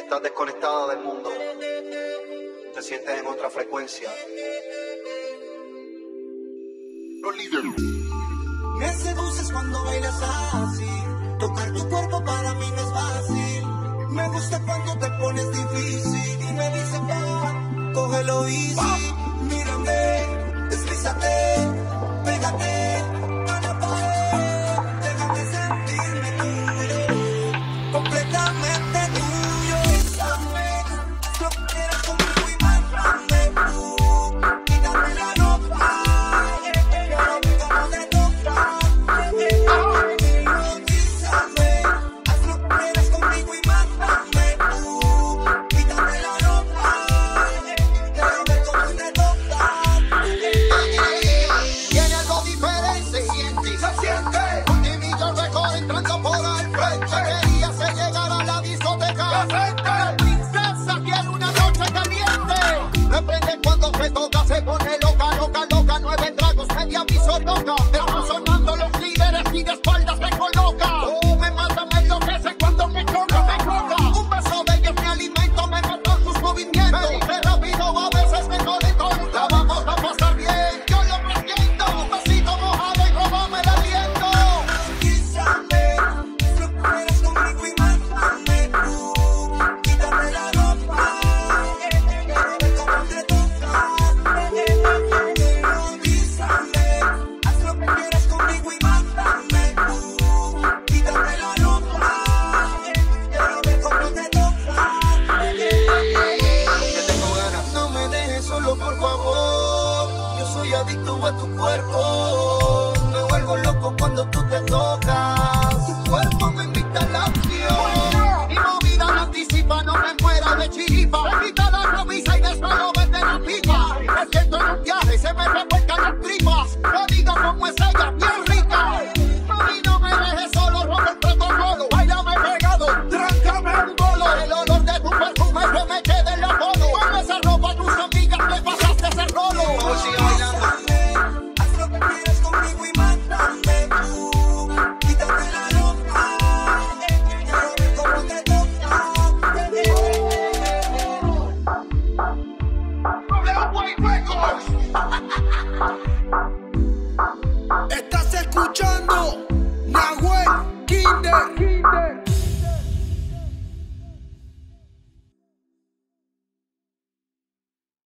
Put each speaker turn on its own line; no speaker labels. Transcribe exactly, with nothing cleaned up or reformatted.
estás desconectada del mundo, te sientes en otra frecuencia. Los líderes.
Me seduces cuando bailas así. Tocar tu cuerpo para mí no es fácil. Me gusta cuando te pones difícil y me dices, va, cógelo easy. Mírame, deslízate, pégate a la pared. Déjame sentirme tuyo, completamente tuyo. Bésame, no quieras conmigo y mátame tú. Quítame la ropa, quiero ver cómo te toca. Hipnotízame, haz lo que quieras conmigo y mátame tú. Quítame la ropa, quiero ver cómo te toca.
Tiene algo diferente, se siente. Ultimillo récord entrando por al frente. Quería se llegar a la discoteca. La princesa quiere una noche caliente. Reprende cuando se toca, se pone loca, loca, loca. Nueve tragos, media aviso loca. Están sonando los líderes y de espaldas me coloca. Oh, me mata, me enloquece cuando me choca, me choca. Un beso de ella es mi alimento, me matan sus movimientos. Me dice rápido, a veces me conecto. La vamos a pasar bien, yo lo presiento. Un besito mojado y robame el aliento.
Hipnotízame, haz lo que quieras conmigo y mátame tú. Quítame la ropa, quiero ver cómo te toca. Hipnotízame, haz lo que quieras conmigo y mátame tú. Quítame la ropa, quiero ver cómo te toca.
Que tengo ganas.
No me dejes solo, por favor. Yo soy adicto a tu cuerpo. Me vuelvo loco cuando tú te tocas. Tu cuerpo me invita a la acción.
Mi movida no anticipa, no me muera de chiripa. Me quita la camisa y después verde la pipa. Me siento en un viaje y se me revuelcan las tripas. Lo digo como es ella, bien rica. Mami, no me dejes solo, rompe el protocolo. Báilame pegado, tráncame un bolo. El olor de tu perfume se me queda en la foto. Con esa ropa a tus amigas le pasaste ese rolo.
Hipnotízame, haz lo que quieras conmigo y mátame tú. Quítame la ropa, quiero ver cómo te toca.
Estás escuchando